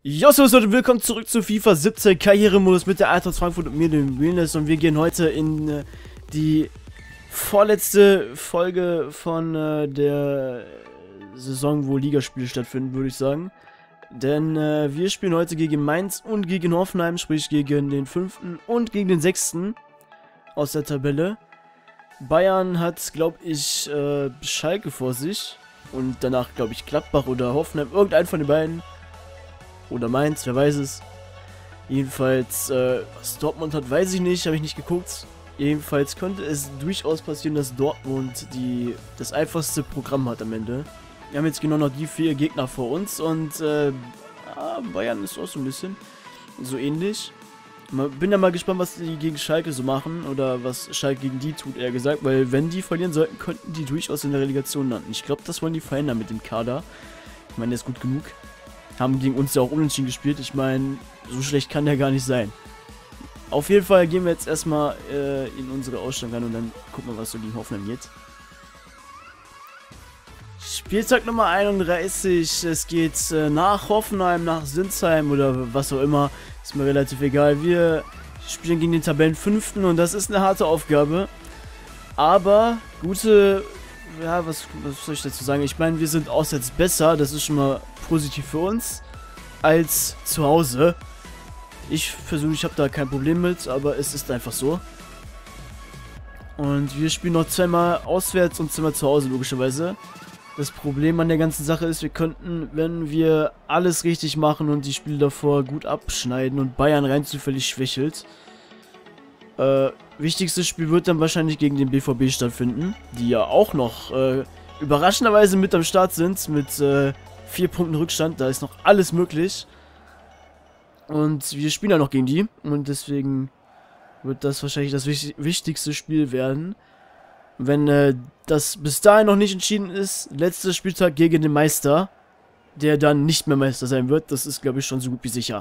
Jo, servus Leute, willkommen zurück zu FIFA 17 Karrieremodus mit der Eintracht Frankfurt und mir, dem Realness. Und wir gehen heute in die vorletzte Folge von der Saison, wo Ligaspiele stattfinden, würde ich sagen. Denn wir spielen heute gegen Mainz und gegen Hoffenheim, sprich gegen den 5. und gegen den 6. aus der Tabelle. Bayern hat, glaube ich, Schalke vor sich und danach, glaube ich, Gladbach oder Hoffenheim, irgendein von den beiden. Oder Mainz, wer weiß es. Jedenfalls, was Dortmund hat, weiß ich nicht, habe ich nicht geguckt. Jedenfalls könnte es durchaus passieren, dass Dortmund das einfachste Programm hat am Ende. Wir haben jetzt genau noch die 4 Gegner vor uns und Bayern ist auch so ein bisschen so ähnlich. Bin ja mal gespannt, was die gegen Schalke so machen oder was Schalke gegen die tut, eher gesagt, weil wenn die verlieren sollten, könnten die durchaus in der Relegation landen. Ich glaube, das wollen die verhindern mit dem Kader. Ich meine, der ist gut genug. Haben gegen uns ja auch unentschieden gespielt. Ich meine, so schlecht kann der gar nicht sein. Auf jeden Fall gehen wir jetzt erstmal in unsere Ausstellung rein und dann gucken wir, was so gegen Hoffenheim geht. Spieltag Nummer 31. Es geht nach Hoffenheim, nach Sinsheim oder was auch immer. Ist mir relativ egal. Wir spielen gegen den Tabellen 5. und das ist eine harte Aufgabe. Aber gute... Ja, was soll ich dazu sagen? Ich meine, wir sind auswärts besser, das ist schon mal positiv für uns, als zu Hause. Ich persönlich habe da kein Problem mit, aber es ist einfach so. Und wir spielen noch zweimal auswärts und zweimal zu Hause, logischerweise. Das Problem an der ganzen Sache ist, wir könnten, wenn wir alles richtig machen und die Spiele davor gut abschneiden und Bayern rein zufällig schwächelt, wichtigstes Spiel wird dann wahrscheinlich gegen den BVB stattfinden, die ja auch noch überraschenderweise mit am Start sind, mit 4 Punkten Rückstand, da ist noch alles möglich. Und wir spielen ja noch gegen die und deswegen wird das wahrscheinlich das wichtigste Spiel werden. Wenn das bis dahin noch nicht entschieden ist, letzter Spieltag gegen den Meister, der dann nicht mehr Meister sein wird, das ist, glaube ich, schon so gut wie sicher.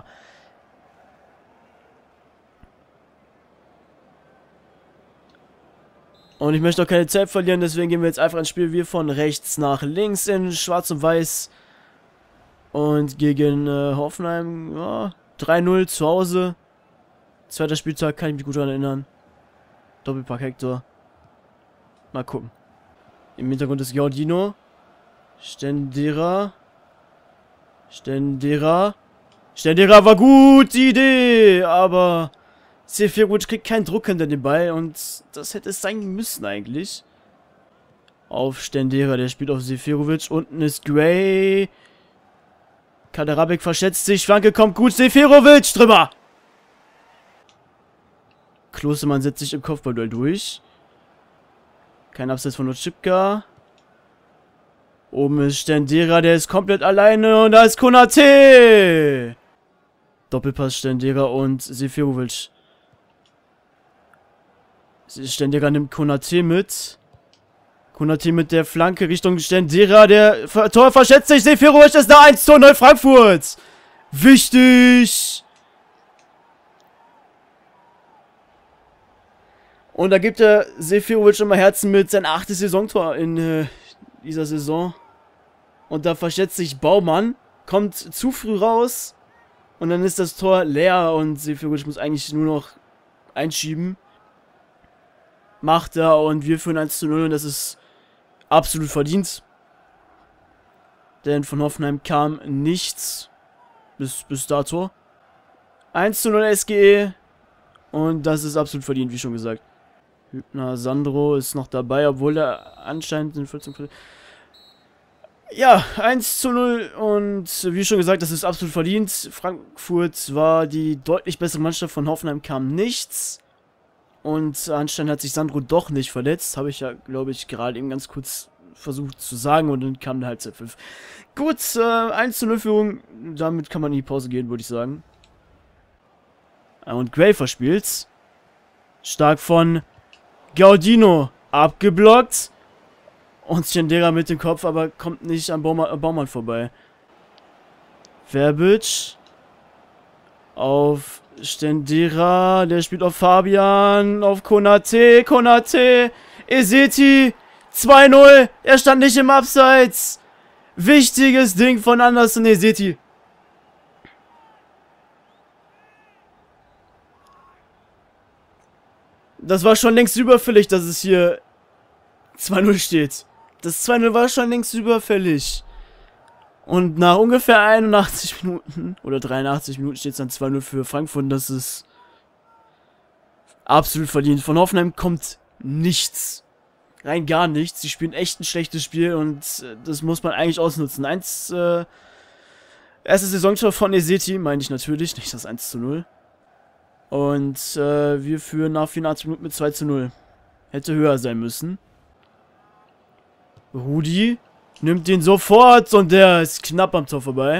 Und ich möchte auch keine Zeit verlieren, deswegen gehen wir jetzt einfach ins Spiel. Wir von rechts nach links in schwarz und weiß. Und gegen Hoffenheim, ja, 3-0 zu Hause. Zweiter Spieltag, kann ich mich gut daran erinnern. Doppelpack Hector. Mal gucken. Im Hintergrund ist Gaudino. Stendera war gut, die Idee, aber... Seferovic kriegt keinen Druck hinter den Ball und das hätte es sein müssen eigentlich. Auf Stendera, der spielt auf Seferovic. Unten ist Gray. Kaderabek verschätzt sich. Flanke kommt gut. Seferovic drüber. Klostermann setzt sich im Kopfballduell durch. Kein Abseits von Otschipka. Oben ist Stendera, der ist komplett alleine und da ist Konate. Doppelpass Stendera und Seferovic. Stendera nimmt Konate mit. Konate mit der Flanke Richtung Stendera. Der Tor verschätzt sich. Seferovic ist da. 1:0 Frankfurt. Wichtig. Und da gibt der Seferovic immer Herzen mit. Sein 8. Saisontor in dieser Saison. Und da verschätzt sich Baumann. Kommt zu früh raus. Und dann ist das Tor leer. Und Seferovic muss eigentlich nur noch einschieben. Macht er und wir führen 1:0 und das ist absolut verdient. Denn von Hoffenheim kam nichts bis dato. 1:0 SGE und das ist absolut verdient, wie schon gesagt. Hübner Sandro ist noch dabei, obwohl er anscheinend in 14. Ja, 1:0 und wie schon gesagt, das ist absolut verdient. Frankfurt war die deutlich bessere Mannschaft, von Hoffenheim kam nichts. Und anscheinend hat sich Sandro doch nicht verletzt. Habe ich ja, glaube ich, gerade eben ganz kurz versucht zu sagen. Und dann kam der Halbzeit 5. Gut, 1:0 Führung. Damit kann man in die Pause gehen, würde ich sagen. Und Gray verspielt. Stark von Gaudino. Abgeblockt. Und Stendera mit dem Kopf, aber kommt nicht an Baumann vorbei. Verbic. Auf Stendera, der spielt auf Fabian, auf Konate, Ezeti, 2:0, er stand nicht im Abseits. Wichtiges Ding von Anderson Ezeti. Das war schon längst überfällig, dass es hier 2-0 steht. Das 2-0 war schon längst überfällig. Und nach ungefähr 81 Minuten oder 83 Minuten steht es dann 2-0 für Frankfurt. Das ist absolut verdient. Von Hoffenheim kommt nichts. Rein gar nichts. Sie spielen echt ein schlechtes Spiel und das muss man eigentlich ausnutzen. Erstes Saisontor von Ezeti, meine ich natürlich, nicht das 1-0. Und wir führen nach 84 Minuten mit 2-0. Hätte höher sein müssen. Rudi nimmt den sofort und der ist knapp am Tor vorbei.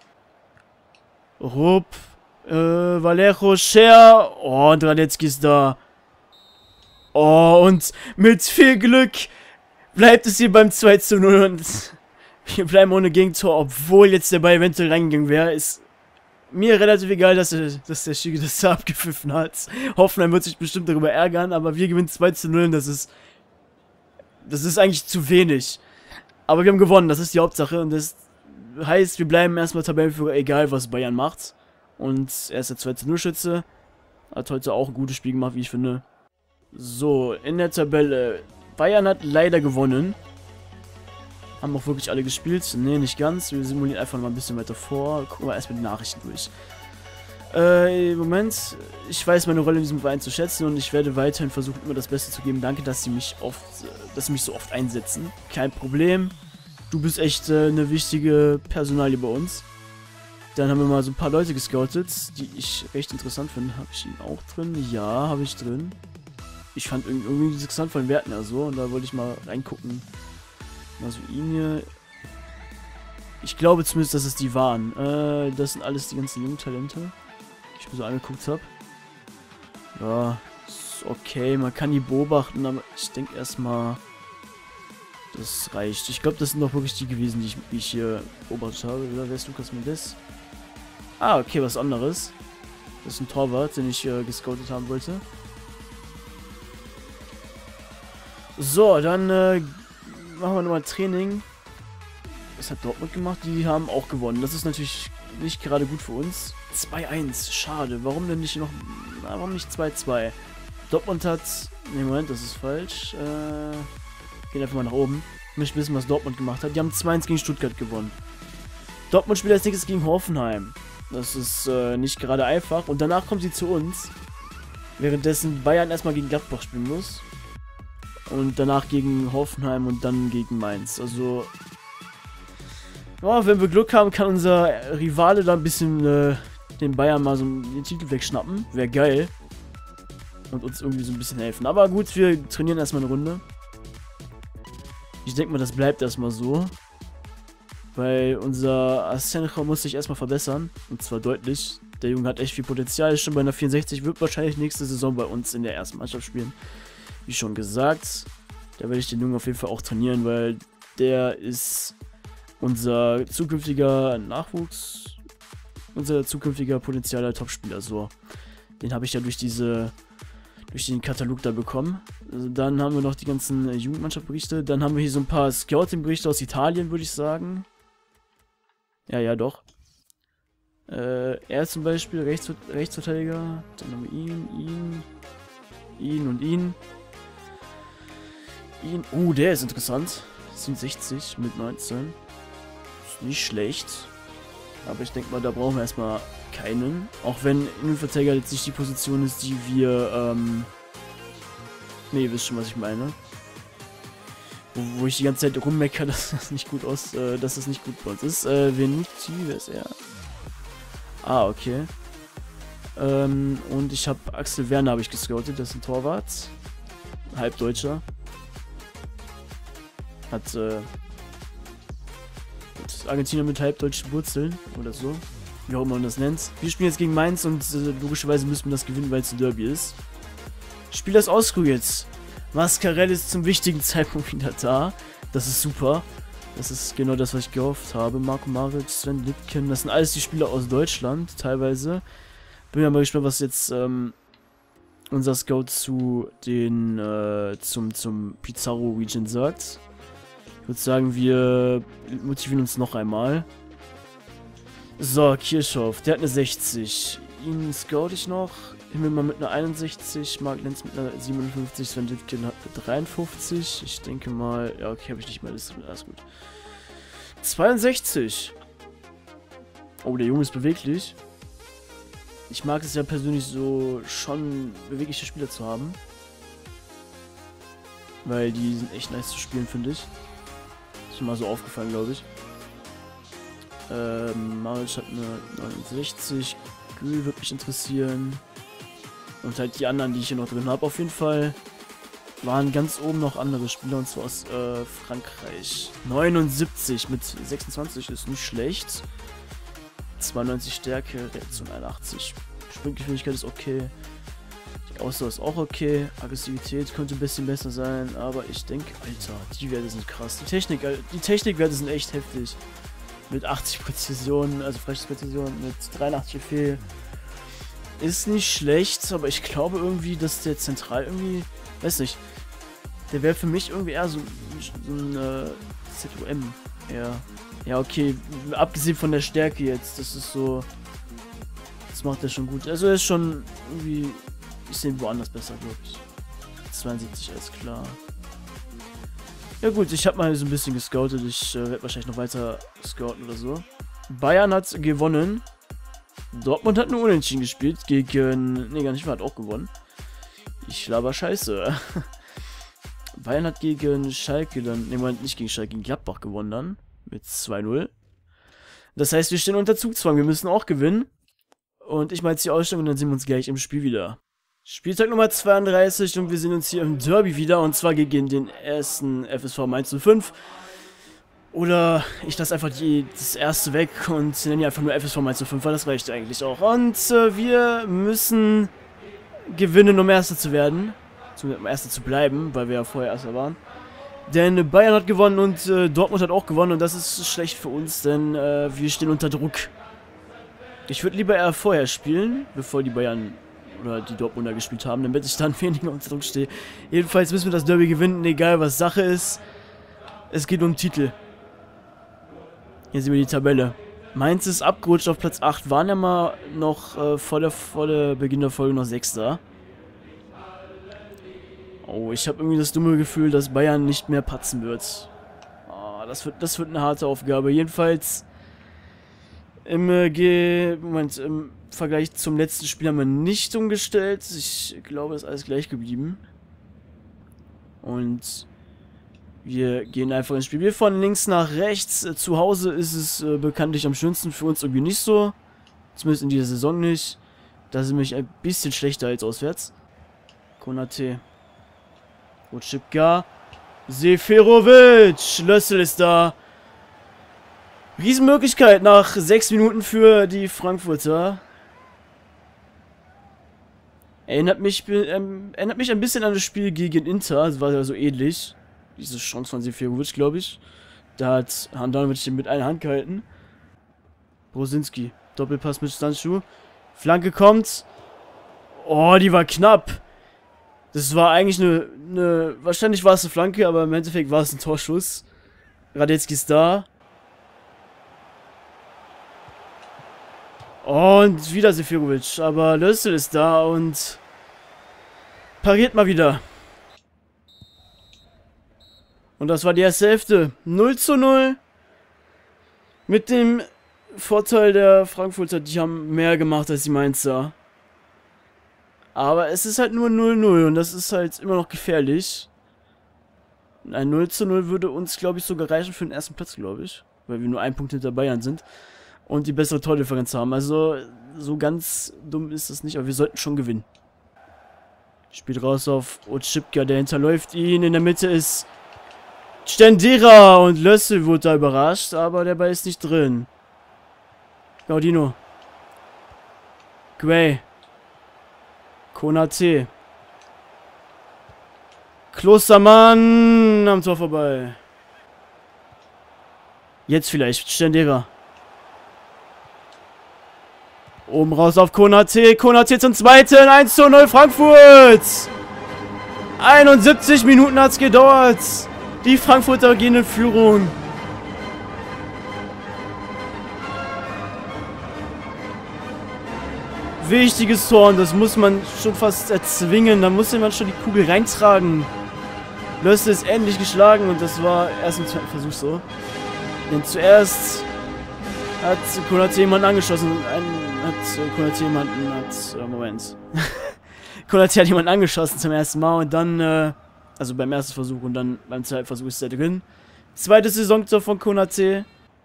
Rupp, Vallejo, Scher. Oh, und Radetzky ist da. Oh, und mit viel Glück bleibt es hier beim 2-0 und wir bleiben ohne Gegentor, obwohl jetzt der Ball eventuell reingegangen wäre. Ist mir relativ egal, dass der Schiri das da abgepfiffen hat. Hoffenheim wird sich bestimmt darüber ärgern, aber wir gewinnen 2-0 und das ist eigentlich zu wenig. Aber wir haben gewonnen, das ist die Hauptsache und das heißt, wir bleiben erstmal Tabellenführer, egal was Bayern macht. Und er ist der 2-0-Schütze. Hat heute auch ein gutes Spiel gemacht, wie ich finde. So, in der Tabelle. Bayern hat leider gewonnen. Haben auch wirklich alle gespielt. Ne, nicht ganz. Wir simulieren einfach noch mal ein bisschen weiter vor. Gucken wir erstmal die Nachrichten durch. Moment. Ich weiß meine Rolle in diesem Verein zu schätzen und ich werde weiterhin versuchen, immer das Beste zu geben. Danke, dass Sie mich so oft einsetzen. Kein Problem. Du bist echt eine wichtige Personalie bei uns. Dann haben wir mal so ein paar Leute gescoutet, die ich recht interessant finde. Habe ich ihn auch drin? Ja, habe ich drin. Ich fand irgendwie interessant von den Werten ja so und da wollte ich mal reingucken. Also ihn hier. Ich glaube zumindest, dass es die waren. Das sind alles die ganzen jungen Talente, die ich mir so angeguckt habe. Ja, ist okay, man kann die beobachten, aber ich denke erstmal, das reicht. Ich glaube, das sind doch wirklich die gewesen, die ich hier beobachtet habe. Oder wer ist Lukas Mendes? Ah, okay, was anderes. Das ist ein Torwart, den ich gescoutet haben wollte. So, dann machen wir nochmal Training. Das hat Dortmund gemacht, die haben auch gewonnen. Das ist natürlich nicht gerade gut für uns. 2-1, schade. Warum denn nicht noch... warum nicht 2-2? Dortmund hat... Ne, Moment, das ist falsch. Gehen einfach mal nach oben. Ich möchte wissen, was Dortmund gemacht hat. Die haben 2-1 gegen Stuttgart gewonnen. Dortmund spielt als nächstes gegen Hoffenheim. Das ist nicht gerade einfach. Und danach kommen sie zu uns. Währenddessen Bayern erstmal gegen Gladbach spielen muss. Und danach gegen Hoffenheim und dann gegen Mainz. Also, ja, wenn wir Glück haben, kann unser Rivale da ein bisschen den Bayern mal so den Titel wegschnappen. Wäre geil. Und uns irgendwie so ein bisschen helfen. Aber gut, wir trainieren erstmal eine Runde. Ich denke mal, das bleibt erstmal so. Weil unser Asenjo muss sich erstmal verbessern. Und zwar deutlich. Der Junge hat echt viel Potenzial. Ist schon bei einer 64. Wird wahrscheinlich nächste Saison bei uns in der ersten Mannschaft spielen. Wie schon gesagt, da werde ich den Jungen auf jeden Fall auch trainieren, weil der ist unser zukünftiger Nachwuchs, unser zukünftiger potenzieller Topspieler. So, den habe ich ja durch den Katalog da bekommen. Also dann haben wir noch die ganzen Jugendmannschaftsberichte. Dann haben wir hier so ein paar Scouting-Berichte aus Italien, würde ich sagen. Ja, doch. Er zum Beispiel, Rechtsverteidiger. Dann haben wir ihn und ihn. Der ist interessant. 67 mit 19. Ist nicht schlecht. Aber ich denke mal, da brauchen wir erstmal keinen. Auch wenn Innenverteidiger jetzt nicht die Position ist, die wir, ne, ihr wisst schon, was ich meine. Wo ich die ganze Zeit rummeckere, dass das nicht gut dass das nicht gut bei uns ist. Venuti, wer ist er? Ah, okay. Und ich habe Axel Werner habe ich gescoutet, das ist ein Torwart. Halbdeutscher. Hat Argentinier mit halbdeutschen Wurzeln oder so. Wie auch immer man das nennt. Wir spielen jetzt gegen Mainz und logischerweise müssen wir das gewinnen, weil es ein Derby ist. Spiel das aus, jetzt. Mascarell ist zum wichtigen Zeitpunkt wieder da. Das ist super. Das ist genau das, was ich gehofft habe. Marco Maric, Sven Lütken, das sind alles die Spieler aus Deutschland, teilweise. Bin ja mal gespannt, was jetzt unser Scout zu den zum Pizarro Region sagt. Ich würde sagen, wir motivieren uns noch einmal. So, Kirchhoff, der hat eine 60. ihn scout ich noch. Himmelmann mit einer 61, Mark Lenz mit einer 57, Sven Lütgen hat eine 53. Ich denke mal, ja okay, habe ich nicht mehr Liste, alles gut. 62. Oh, der Junge ist beweglich. Ich mag es ja persönlich so, schon bewegliche Spieler zu haben. Weil die sind echt nice zu spielen, finde ich. Ist mir mal so aufgefallen, glaube ich. Maric hat eine 69. Gül würde mich interessieren. Und halt die anderen, die ich hier noch drin habe, auf jeden Fall. Waren ganz oben noch andere Spieler, und zwar aus Frankreich. 79 mit 26 ist nicht schlecht. 92 Stärke, Reaktion 81. Sprunggeschwindigkeit ist okay. Die Ausdauer ist auch okay. Aggressivität könnte ein bisschen besser sein, aber ich denke, Alter, die Werte sind krass. Die Technikwerte sind echt heftig. Mit 80 Präzision, also Freistoßpräzision, mit 83 Fehl. Ist nicht schlecht, aber ich glaube irgendwie, dass der zentral irgendwie, weiß nicht, der wäre für mich irgendwie eher so ein ZOM. Ja, okay, abgesehen von der Stärke jetzt, das ist so, das macht er schon gut. Also er ist schon irgendwie, ich sehe ihn woanders besser, glaube ich. 72, alles klar. Ja gut, ich habe mal so ein bisschen gescoutet. Ich werde wahrscheinlich noch weiter scouten oder so. Bayern hat gewonnen. Dortmund hat nur unentschieden gespielt gegen... Ne, gar nicht, hat auch gewonnen. Ich laber Scheiße. Bayern hat gegen Schalke dann... Ne, Moment, nicht gegen Schalke, gegen Gladbach gewonnen dann. Mit 2-0. Das heißt, wir stehen unter Zugzwang. Wir müssen auch gewinnen. Und ich mache jetzt die Ausstellung und dann sehen wir uns gleich im Spiel wieder. Spieltag Nummer 32 und wir sehen uns hier im Derby wieder, und zwar gegen den ersten FSV Mainz 05. Oder ich lasse einfach das erste weg und nenne einfach nur FSV Mainz 05, weil das reicht eigentlich auch. Und wir müssen gewinnen, um Erster zu werden. Um Erster zu bleiben, weil wir ja vorher Erster waren. Denn Bayern hat gewonnen und Dortmund hat auch gewonnen, und das ist schlecht für uns, denn wir stehen unter Druck. Ich würde lieber eher vorher spielen, bevor die Bayern oder die Dortmunder gespielt haben, damit ich dann weniger unter Druck stehe. Jedenfalls müssen wir das Derby gewinnen, egal was Sache ist. Es geht um Titel. Hier sehen wir die Tabelle. Mainz ist abgerutscht auf Platz 8, waren ja mal noch vor der Beginn der Folge noch 6. Oh, ich habe irgendwie das dumme Gefühl, dass Bayern nicht mehr patzen wird. Oh, das wird eine harte Aufgabe. Jedenfalls im Vergleich zum letzten Spiel haben wir nicht umgestellt. Ich glaube, das ist alles gleich geblieben. Und wir gehen einfach ins Spiel. Wir von links nach rechts. Zu Hause ist es bekanntlich am schönsten, für uns irgendwie nicht so. Zumindest in dieser Saison nicht. Da sind wir ein bisschen schlechter als auswärts. Konate. Rutschipka. Seferovic. Lössel ist da. Riesenmöglichkeit nach 6 Minuten für die Frankfurter. Erinnert mich ein bisschen an das Spiel gegen Inter. Das war ja so ähnlich. Diese Chance von Seferovic, glaube ich. Da hat Handanovic mit einer Hand gehalten. Brosinski. Doppelpass mit Sancho. Flanke kommt. Oh, die war knapp. Das war eigentlich wahrscheinlich war es eine Flanke, aber im Endeffekt war es ein Torschuss. Radetzky ist da. Und wieder Seferovic, aber Lössel ist da und pariert mal wieder. Und das war die erste Hälfte. 0:0. Mit dem Vorteil der Frankfurter, die haben mehr gemacht als die Mainzer. Aber es ist halt nur 0:0 und das ist halt immer noch gefährlich. Ein 0:0 würde uns, glaube ich, sogar reichen für den ersten Platz, glaube ich. Weil wir nur 1 Punkt hinter Bayern sind. Und die bessere Tordifferenz haben. Also, so ganz dumm ist das nicht, aber wir sollten schon gewinnen. Spielt raus auf Otschipka, der hinterläuft ihn. In der Mitte ist Stendera und Lössel wurde da überrascht, aber der Ball ist nicht drin. Gaudino. Guay. Konate. Klostermann am Tor vorbei. Jetzt vielleicht Stendera. Oben raus auf Konate. Konate zum zweiten. 1:0 Frankfurt. 71 Minuten hat es gedauert. Die Frankfurter gehen in Führung. Wichtiges Tor, und das muss man schon fast erzwingen. Da muss man schon die Kugel reintragen. Löste ist endlich geschlagen und das war erst im zweiten Versuch so. Denn zuerst hat Konate jemanden angeschossen. Moment. Konate hat jemanden angeschossen zum ersten Mal und dann, also beim ersten Versuch und dann beim zweiten Versuch ist er drin. Zweites Saisontor von Konate.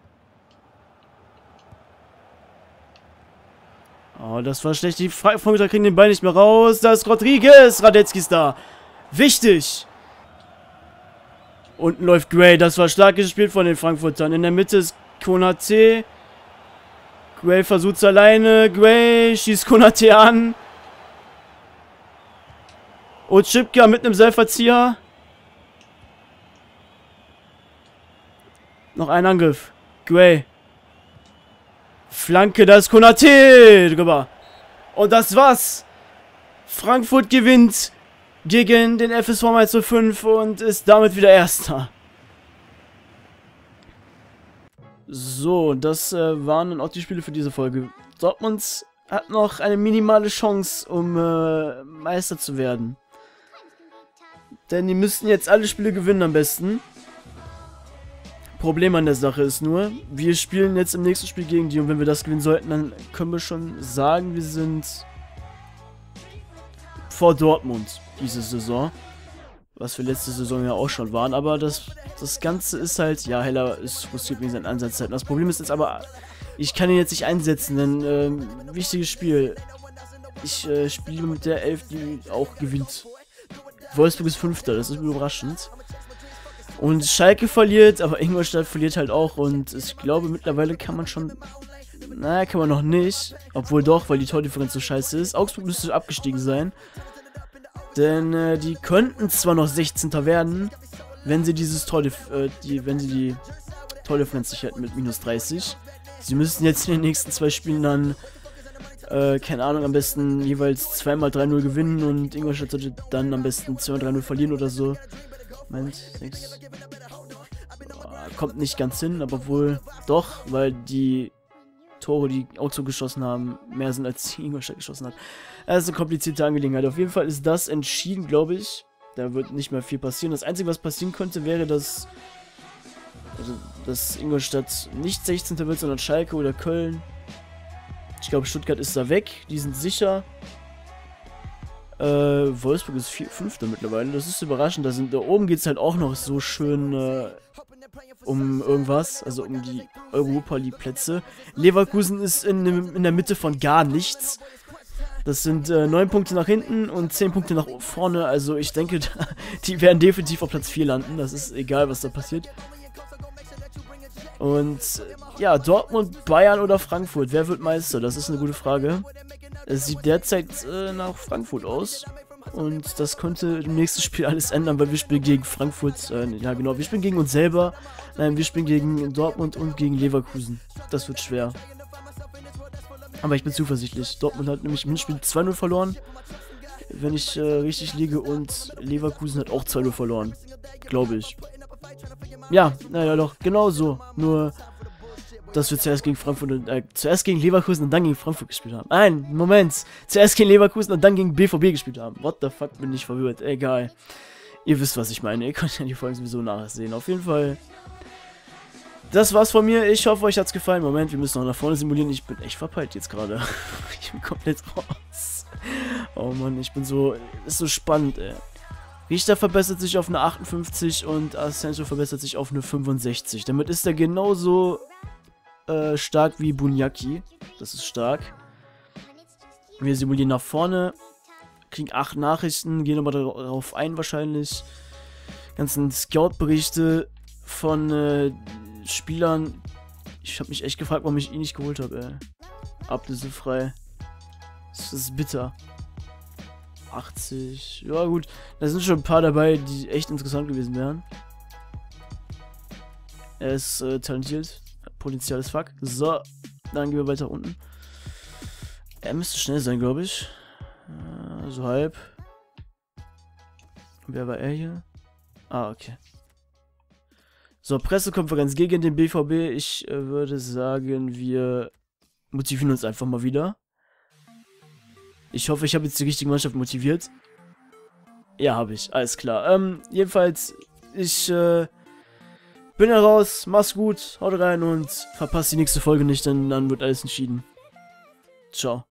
Oh, das war schlecht. Die Frankfurter kriegen den Ball nicht mehr raus. Da ist Rodriguez. Radetzky ist da. Wichtig. Unten läuft Gray. Das war stark gespielt von den Frankfurtern. In der Mitte ist Konate. Gray versucht es alleine. Gray schießt Konate an. Otschipka mit einem Seilverzieher. Noch ein Angriff. Gray. Flanke, das ist Konate drüber. Und das war's. Frankfurt gewinnt gegen den FSV 105 und ist damit wieder Erster. So, das waren dann auch die Spiele für diese Folge. Dortmund hat noch eine minimale Chance, um Meister zu werden. Denn die müssten jetzt alle Spiele gewinnen am besten. Problem an der Sache ist nur, wir spielen jetzt im nächsten Spiel gegen die und wenn wir das gewinnen sollten, dann können wir schon sagen, wir sind vor Dortmund diese Saison. Was wir letzte Saison ja auch schon waren, aber das Ganze ist halt, ja, Heller ist frustriert wegen seinen Ansatzzeiten. Das Problem ist jetzt aber, ich kann ihn jetzt nicht einsetzen, denn wichtiges Spiel. Ich spiele mit der 11, die auch gewinnt. Wolfsburg ist 5. Das ist überraschend. Und Schalke verliert, aber Ingolstadt verliert halt auch. Und ich glaube, mittlerweile kann man schon... Naja, kann man noch nicht. Obwohl doch, weil die Tordifferenz so scheiße ist. Augsburg müsste abgestiegen sein. Denn die könnten zwar noch 16. werden, wenn sie dieses wenn sie die Tordifferenz nicht hätten mit minus 30. Sie müssten jetzt in den nächsten 2 Spielen dann, keine Ahnung, am besten jeweils zweimal 3-0 gewinnen. Und Ingolstadt sollte dann am besten 2-3-0 verlieren oder so. Moment, 6. Kommt nicht ganz hin, aber wohl doch, weil die Tore, die Augsburg geschossen haben, mehr sind als die Ingolstadt geschossen hat. Das ist eine komplizierte Angelegenheit. Auf jeden Fall ist das entschieden, glaube ich. Da wird nicht mehr viel passieren. Das Einzige, was passieren könnte, wäre, dass Ingolstadt nicht 16. wird, sondern Schalke oder Köln. Ich glaube, Stuttgart ist da weg. Die sind sicher. Wolfsburg ist 5. mittlerweile. Das ist überraschend. Da oben geht es halt auch noch so schön um irgendwas. Also um die Europa League Plätze. Leverkusen ist in der Mitte von gar nichts. Das sind 9 Punkte nach hinten und 10 Punkte nach vorne. Also ich denke, die werden definitiv auf Platz 4 landen. Das ist egal, was da passiert. Und ja, Dortmund, Bayern oder Frankfurt. Wer wird Meister? Das ist eine gute Frage. Es sieht derzeit nach Frankfurt aus. Und das könnte im nächsten Spiel alles ändern, weil wir spielen gegen Frankfurt. Ja genau, wir spielen gegen uns selber. Nein, wir spielen gegen Dortmund und gegen Leverkusen. Das wird schwer. Aber ich bin zuversichtlich. Dortmund hat nämlich im Hinspiel 2-0 verloren. Wenn ich richtig liege. Und Leverkusen hat auch 2-0 verloren. Glaube ich. Ja, naja doch, genau so. Nur, dass wir zuerst gegen Frankfurt und, zuerst gegen Leverkusen und dann gegen Frankfurt gespielt haben. Nein, Moment. Zuerst gegen Leverkusen und dann gegen BVB gespielt haben. What the fuck, bin ich verwirrt. Egal. Ihr wisst, was ich meine. Ihr könnt ja die Folgen sowieso nachsehen. Auf jeden Fall. Das war's von mir. Ich hoffe, euch hat's gefallen. Moment, wir müssen noch nach vorne simulieren. Ich bin echt verpeilt jetzt gerade. Ich bin komplett raus. Oh Mann, ich bin so... Ist so spannend, ey. Richter verbessert sich auf eine 58 und Asensio verbessert sich auf eine 65. Damit ist er genauso stark wie Bunyaki. Das ist stark. Wir simulieren nach vorne. Kriegen 8 Nachrichten. Gehen aber darauf ein wahrscheinlich. Ganzen Scout-Berichte von Spielern. Ich habe mich echt gefragt, warum ich ihn nicht geholt habe, ey. Ablösefrei. Das ist bitter. 80. Ja gut, da sind schon ein paar dabei, die echt interessant gewesen wären. Er ist talentiert. Potenzial ist fuck. So, dann gehen wir weiter unten. Er müsste schnell sein, glaube ich. So halb. Wer war er hier? Ah, okay. So, Pressekonferenz gegen den BVB. Ich würde sagen, wir motivieren uns einfach mal wieder. Ich hoffe, ich habe jetzt die richtige Mannschaft motiviert. Ja, habe ich. Alles klar. Jedenfalls, ich bin ja raus. Mach's gut. Haut rein und verpasst die nächste Folge nicht, denn dann wird alles entschieden. Ciao.